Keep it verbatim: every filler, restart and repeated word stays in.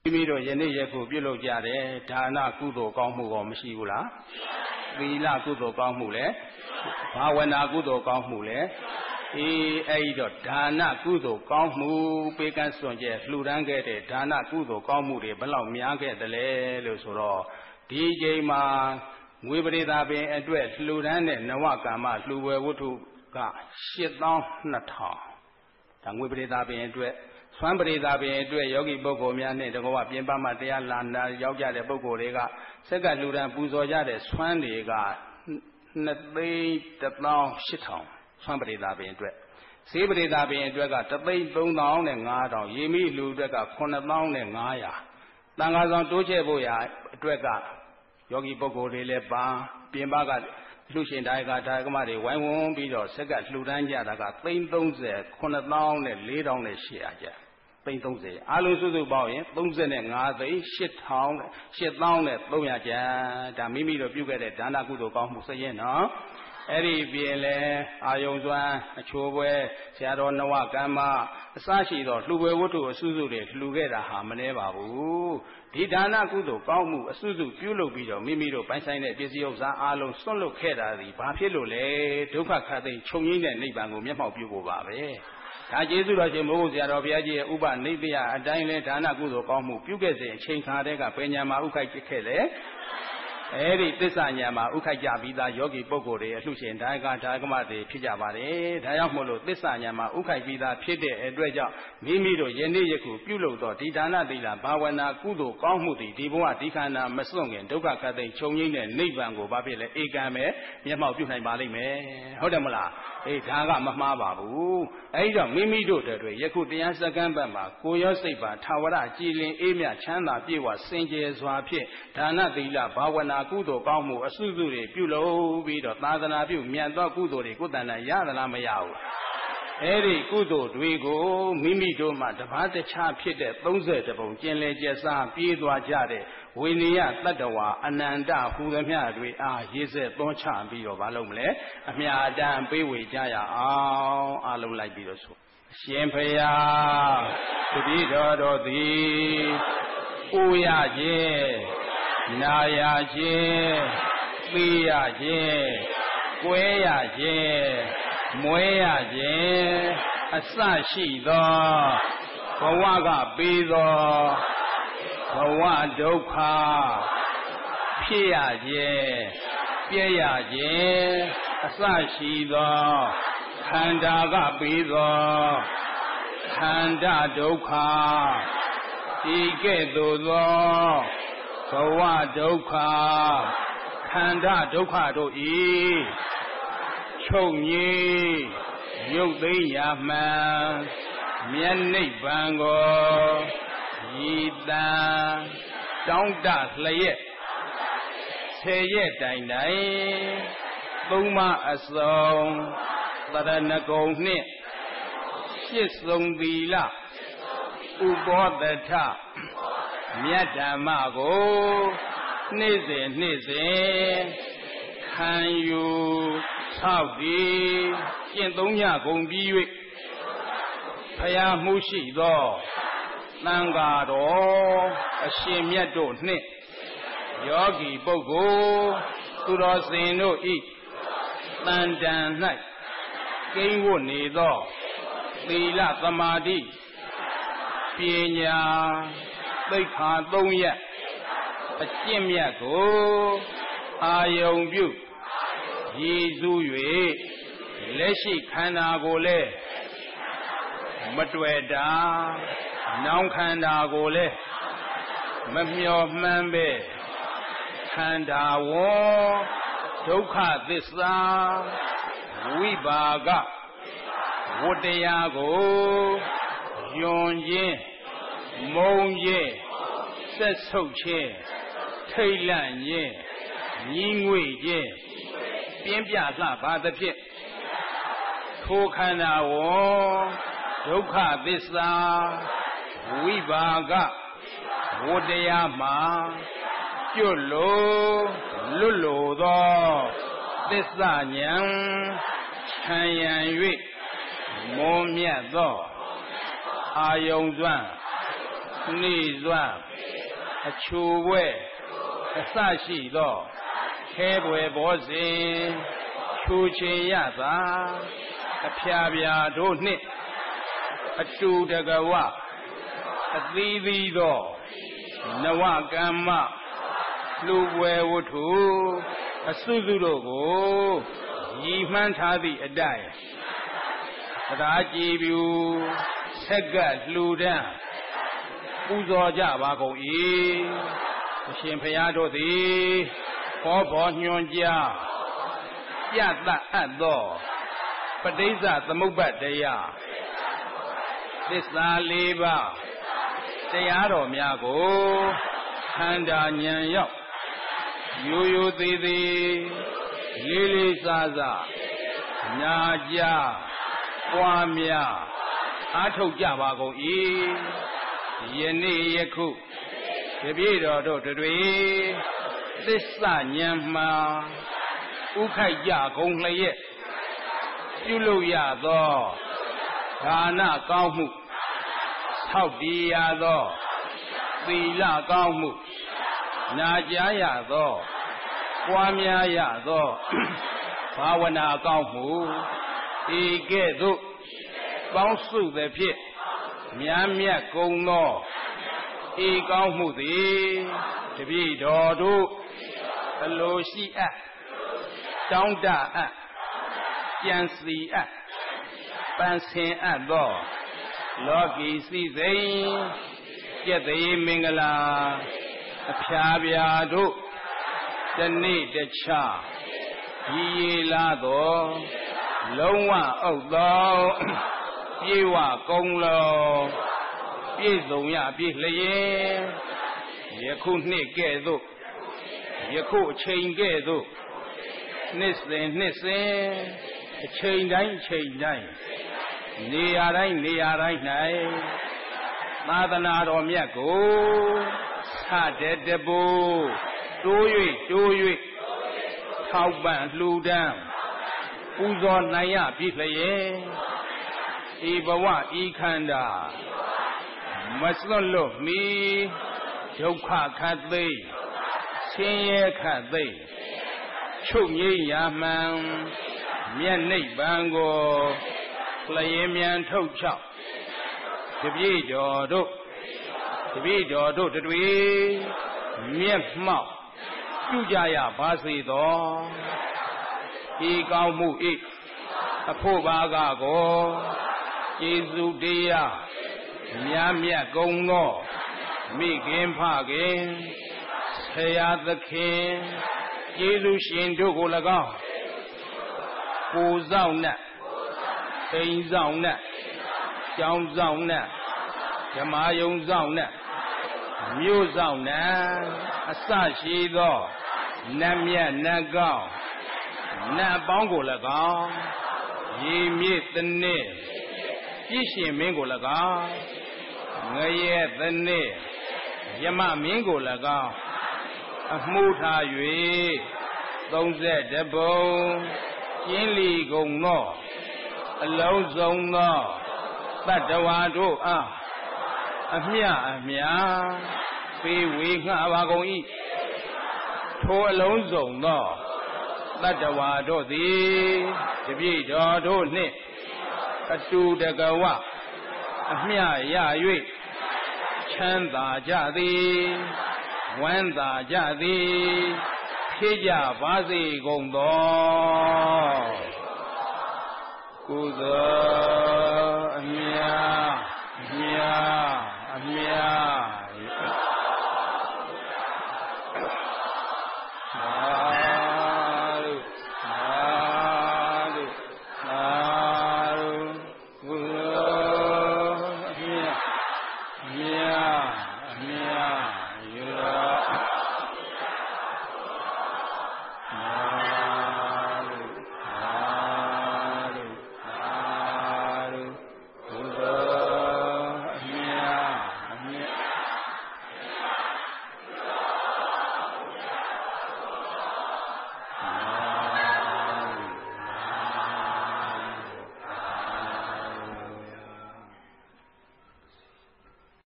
မိမိတို့ယနေ့ယခုပြုလုပ်ကြတဲ့ဒါနကုသိုလ်ကောင်းမှုကောမရှိဘူးလားသီလကုသိုလ်ကောင်းမှုလဲဘာဝနာကုသိုလ်ကောင်းမှုလဲအေးအဲ့တော့ဒါနကုသိုလ်ကောင်းမှုပေးကမ်းစွန့်ကြဲလှူဒန်းခဲ့တဲ့ဒါနကုသိုလ်ကောင်းမှုတွေဘယ်လောက်များခဲ့သလဲလို့ဆိုတော့ဒီချိန်မှာငွေပရိသပင်အတွက်လှူဒန်းတဲ့နဝကမ္မလှူဝယ်ဝတ္ထုကရှစ်သောင်းနှစ်ထောင်ဒါငွေပရိသပင်အတွက်ဆွမ်းပရိသပင်အတွက်ယောဂီပုဂ္ဂိုလ်များနဲ့တကောပြင်ပမှာတရားလာနာရောက်ကြတဲ့ပုဂ္ဂိုလ်တွေကစက်ကလှူဒန်းပူဇော်ကြတဲ့ဆွမ်းတွေကနှစ်သိန်းတစ်သောင်းရှစ်ထောင်ဆွမ်းပရိသပင်အတွက်ဈေးပရိသပင်အတွက်ကတစ်သိန်းသုံးသောင်းနဲ့ငါးထောင်ရေမိလူအတွက်ကခုနှစ်သောင်းနဲ့ငါးရာတန်ခါဆောင်တိုးချဲ့ဖို့ရာအတွက်ကယောဂီပုဂ္ဂိုလ်တွေလည်းပါပြင်ပကလှူရှင်ဒါယကဒါယကမတွေဝိုင်းဝန်းပြီးတော့စက်ကလှူဒန်းကြတာကသိန်းသုံးဆယ်ခုနှစ်သောင်းနဲ့လေးထောင်နဲ့ရှစ်ရာကျသိန်းသုံးဆယ်အားလုံးစုစုပေါင်းရင်သုံးဆယ်နဲ့ငါးသိန်းရှစ်ထောင်ရှစ်သောင်းနဲ့သုံးရာကျဒါမိမိတို့ပြုခဲ့တဲ့ဒါနကုသိုလ်ကောင်းမှုစရင်နော်အဲ့ဒီပြင်လဲအာယုံစွမ်းအချိုးပွဲဆရာတော်နဝကမ္မအစရှိသောလှူပွဲဝတ္ထုအစုစုတွေလှူခဲ့တာဟာမနှဲပါဘူးဒီဒါနကုသိုလ်ကောင်းမှုအစုစုပြုလုပ်ပြီးတော့မိမိတို့ပိုင်ဆိုင်တဲ့ပစ္စည်းဥစ္စာအလုံးစွန့်လွတ်ခဲ့တာဒီဘာဖြစ်လို့လဲဒုက္ခခတ်သိမ်းချုပ်ငြိမ်းတဲ့နိဗ္ဗာန်ကိုမျက်မှောက်ပြုဖို့ပါပဲဒါကျေးဇူးတော်ရှင်မိုးကုတ်ဆရာတော်ဘုရားကြီးရဲ့ဥပနိဗ္ဗယအတိုင်းလဲဒါနကုသိုလ်ကောင်းမှုပြုခဲ့စဉ်အချိန်ခါတည်းကပညာမှာဥခိုက်ဖြစ်ခဲ့လေအဲ့ဒီသစ္စာညာမှာဥခိုက်ကြပြီးသားယောဂီပုဂ္ဂိုလ်တွေအလှရှင်ဒါယကဒါယကမတွေဖြစ်ကြပါတယ်ဒါကြောင့်မို့လို့သစ္စာညာမှာဥခိုက်ပြီးသားဖြစ်တဲ့အတွက်ကြောင့်မိမိတို့ယနေ့ယခုပြုလုပ်သောဒီဒါနသီလဘာဝနာကုသိုလ်ကောင်းမှုတွေဒီဘဝဒီခန္ဓာမစွန့်ခင်ဒုက္ခခတ်သိမ်းချုပ်ငြိမ်းတဲ့နိဗ္ဗာန်ကိုဘာဖြစ်လဲဧကံပဲမျက်မှောက်ပြုနိုင်ပါလိမ့်မယ်ဟုတ်တယ်မလားအေးဒါကမမှားပါဘူးအဲဒီတော့မိမိတို့တွေယခုတရားစက္ကန့်ဘက်မှာကိုရောစိတ်ပါထာဝရကြည်လင်အေးမြချမ်းသာပြေဝစင်ကြယ်စွာဖြင့်ဒါနသီလဘာဝနာကုသိုလ်ကောင်းမှုအစုစုတွေပြုလုပ်ပြီးတော့သာသနာပြုမြတ်သောကုသိုလ်တွေကိုယ်တန်တန်ရသလားမရဘူးအဲ့ဒီကုသိုလ်တွေကိုမိမိတို့မှတပါးတခြားဖြစ်တဲ့သုံးဆယ်တပုံကျင်လေကျက်စားပြေးသွားကြတဲ့ဝိနည်းတတ္တဝါအနန္တဟူသမျှတွေအားရေးဆက်သွန်းချပြီးတော့မလုပ်မလဲအမြတ်အတမ်းပေးဝေကြရအောင်အားလုံးလိုက်ပြီးတော့ဆိုရှင်ဖျားတပည့်တော်တို့သည်ဥရခြင်းနာရခြင်းသိရခြင်းကွဲရခြင်းမွဲရခြင်းအစရှိသောဘဝကပေးသောဘဝဒုက္ခဖြစ်ရခြင်းပြည့်ရခြင်းအစရှိသောခန္ဓာကပေးသောခန္ဓာဒုက္ခဒီကဲ့သို့သောဘဝဒုက္ခခန္ဓာဒုက္ခတို့ဤချုပ်ငြိမ်းရုပ်သိမ်းရာမှန်မြတ်နိဗ္ဗာန်ကိုရည်တန်တောင်းတလျက်ဆယ်ရက်တိုင်တိုင်သုံးမအစုံသရဏဂုံနှင့်ရှစ်စုံသီလဥပောတထမြတ်ဓမ္မကိုနေ့စဉ်နေ့စဉ်ခံယူဆောက်တည်ကျင့်သုံးညကုန်ပြီး၍ဖယားမှုရှိသောသံဃာတော်အရှင်မြတ်တို့နှင့်ယောဂီပုဂ္ဂိုလ်သူတော်စင်တို့ဤတန်တန်၌ကိန်းဝတ်နေသောသီလသမာဓိပညာသိက္ခာသုံးရပ်အကျင့်မြတ်ကိုအာယုံပြုရည်စူး၍လက်ရှိခန္ဓာကိုလည်းမတွေ့တာနောင်ခန္ဓာကိုလည်းမမျော်မှန်းပဲခန္ဓာဝေါဒုက္ခသစ္စာဝိပါကဝတ္တရားကိုယွန်ခြင်းမုံခြင်းဆက်ဆုပ်ခြင်းထိတ်လန့်ခြင်းညီးငွေ့ခြင်းပြင်းပြလှပါသဖြင့်ထိုခန္ဓာဝေါဒုက္ခသစ္စာဝိပါကဝတ္တရားမှာကျွတ်လို့လွတ်လို့သောသစ္စာဉာဏ်ခြံရံ၍မွန်မြတ်သောအာယုံစွမ်းနေစွမ်းအချိုဝဲအစရှိသောခဲပွဲဘောစဉ်ချိုချင်ရသာအဖျားပြာတို့နှင့်အတူတကဝအသီးသီးသောနဝကမ္မလူပွဲဝတ္ထုအစုစုတို့ကိုရည်မှန်းထားသည့်အတိုင်းတရားကြည်ပြူဆက်ကလှူဒန်းပူဇော်ကြပါကုန်၏အရှင်ဘုရားတို့သည်ဟောဘောညွှန်ကြားပြသအပ်သောပဋိစ္စသမုပ္ပါဒ်တရားသစ္စာလေးပါးတရားတော်များကိုခန္ဓာဉာဏ်ရောက်ရိုးရိုးသေးသေးလေးလေးစားစားနာကြပွားများအားထုတ်ကြပါကုန်၏ယနေ့ယခုတပည့်တော်တို့တွေသစ္စာဉာဏ်မှာဥခိုက်ကြကုန်လျက်ပြုလုပ်ရသောဒါနကောင်းမှုထောက်တည်ရသောသီလကောင်းမှုနာကြားရသောပွားများရသောဘာဝနာကောင်းမှုဤကဲ့သို့ပေါင်းစုသည်ဖြင့်မြတ်မြတ်ကုန်သောဤကောင်းမှုသည်တပည့်တော်တို့အလိုရှိအပ်တောင်းတအပ်ကြံစီအပ်ပန်းဆင်အပ်သောလောကီစည်းစိမ်ကျက်သေးမင်္ဂလာအဖျားပြာတို့တနေ့တခြားရည်ရည်လာသောလုံးဝအုပ်သောပြေဝကုံလောပြည့်စုံရပြည့်လျင်ယခုနှစ်ကဲ့သို့ယခုအချိန်ကဲ့သို့နှစ်စဉ်နှစ်စဉ်အချိန်တိုင်းအချိန်တိုင်းနေရာတိုင်းနေရာတိုင်း၌သာသနာတော်မြတ်ကိုဆတဲ့တပူတိုး၍တိုး၍ထောက်ပံ့လှူဒန်းပူဇော်နိုင်ရပြီလျင်ဤဘဝဤခန္ဓာမစွန့်လွတ်မီဒုက္ခခတ်သိဆင်းရဲခတ်သိချုပ်ငြိမ်းရာမှန်မြတ်နိဗ္ဗာန်ကိုလျင်မြန်ထုတ်ချောက်တပည့်တော်တို့တပည့်တော်တို့တွေမျက်မှောက်ပြုကြရပါစေသောဤကောင်းမှုဤအဖို့ပါကကိုကျေးဇူးတရားမြတ်မြတ်ကုန်သောမိခင်ဖခင်ဆရာသခင်ကျေးဇူးရှင်တို့ကို၎င်းကိုယ်ဆောင်နဲ့အိမ်ဆောင်နဲ့ကျောင်းဆောင်နဲ့ဓမ္မယုံဆောင်နဲ့မြို့ဆောင်နဲ့အစရှိသောနတ်မြတ်နတ်ကောင်းနတ်ပေါင်းကို၎င်းရေမြစ်တနည်းပြည့်ရှင်မင်းကို၎င်းငရဲတနည်းယမမင်းကို၎င်းအမှုထား၍သုံးဆယ်တပုံကျင်းလီကုန်သောအလုံးစုံသောတတ္တဝါတို့အားအမြအမြပေးဝေငှပါကုန်၏ထိုအလုံးစုံသောတတ္တဝါတို့သည်တပည့်တော်တို့နှင့်အတူတကဝအမြရ၍ချမ်းသာကြသည်ဝမ်းသာကြသည်ဖြစ်ကြပါစေကုန်သောကုသိုလ်အမြအမြအမြမြ